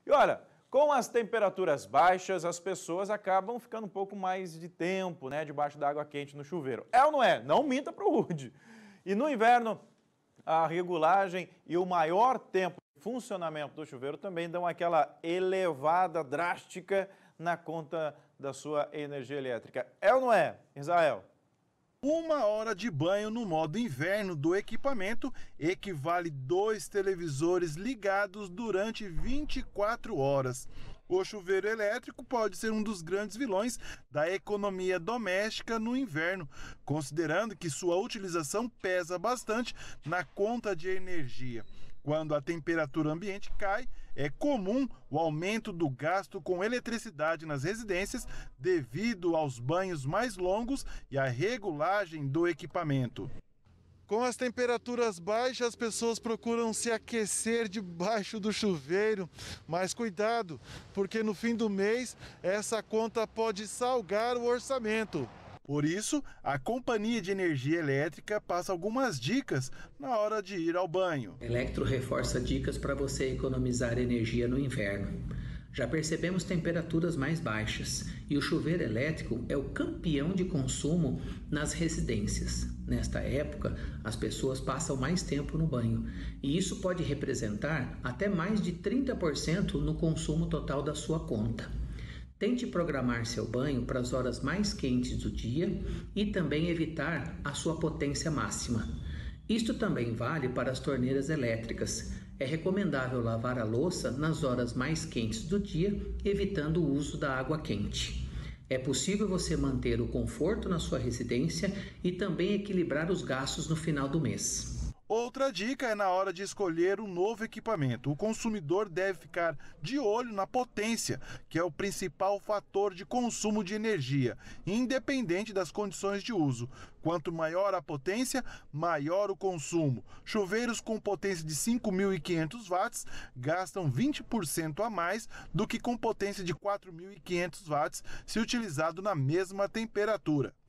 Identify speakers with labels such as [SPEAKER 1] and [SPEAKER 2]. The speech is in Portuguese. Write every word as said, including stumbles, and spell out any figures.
[SPEAKER 1] E olha, com as temperaturas baixas, as pessoas acabam ficando um pouco mais de tempo, né, debaixo da água quente no chuveiro. É ou não é? Não minta para o Rude. E no inverno, a regulagem e o maior tempo de funcionamento do chuveiro também dão aquela elevada drástica na conta da sua energia elétrica. É ou não é, Israel?
[SPEAKER 2] Uma hora de banho no modo inverno do equipamento equivale dois televisores ligados durante vinte e quatro horas. O chuveiro elétrico pode ser um dos grandes vilões da economia doméstica no inverno, considerando que sua utilização pesa bastante na conta de energia. Quando a temperatura ambiente cai, é comum o aumento do gasto com eletricidade nas residências devido aos banhos mais longos e à regulagem do equipamento. Com as temperaturas baixas, as pessoas procuram se aquecer debaixo do chuveiro, mas cuidado, porque no fim do mês essa conta pode salgar o orçamento. Por isso, a Companhia de Energia Elétrica passa algumas dicas na hora de ir ao banho.
[SPEAKER 3] Electro reforça dicas para você economizar energia no inverno. Já percebemos temperaturas mais baixas e o chuveiro elétrico é o campeão de consumo nas residências. Nesta época, as pessoas passam mais tempo no banho e isso pode representar até mais de trinta por cento no consumo total da sua conta. Tente programar seu banho para as horas mais quentes do dia e também evitar a sua potência máxima. Isto também vale para as torneiras elétricas. É recomendável lavar a louça nas horas mais quentes do dia, evitando o uso da água quente. É possível você manter o conforto na sua residência e também equilibrar os gastos no final do mês.
[SPEAKER 2] Outra dica é na hora de escolher um novo equipamento. O consumidor deve ficar de olho na potência, que é o principal fator de consumo de energia, independente das condições de uso. Quanto maior a potência, maior o consumo. Chuveiros com potência de cinco mil e quinhentos watts gastam vinte por cento a mais do que com potência de quatro mil e quinhentos watts se utilizado na mesma temperatura.